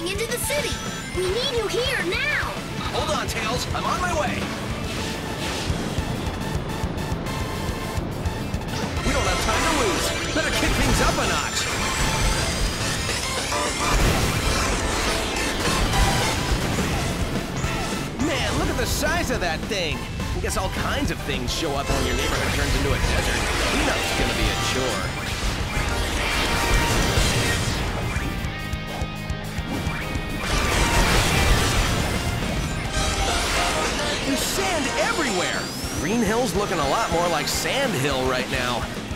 moving into the city. We need you here now. Hold on, Tails. I'm on my way. We don't have time to lose. Better kick things up a notch. Man, look at the size of that thing. I guess all kinds of things show up when your neighborhood turns into a desert. Cleanup's gonna be a chore. There's sand everywhere. Green Hill's looking a lot more like Sand Hill right now.